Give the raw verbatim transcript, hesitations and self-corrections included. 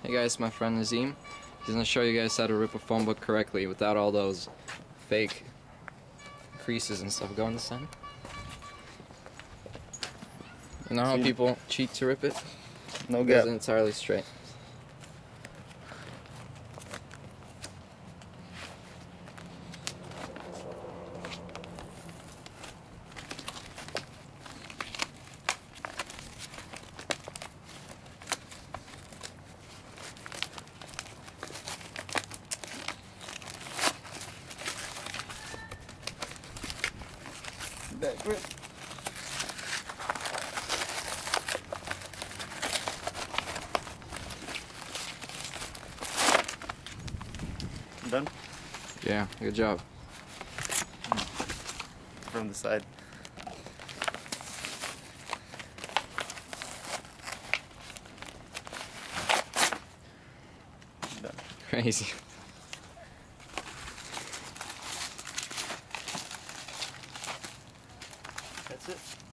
Hey guys, my friend Nazim. He's going to show you guys how to rip a phone book correctly without all those fake creases and stuff. Go in the center. You know how See? people cheat to rip it? No It gap. goes entirely straight. Back grip. Done? Yeah, good job. From the side. Done. Crazy. That's it.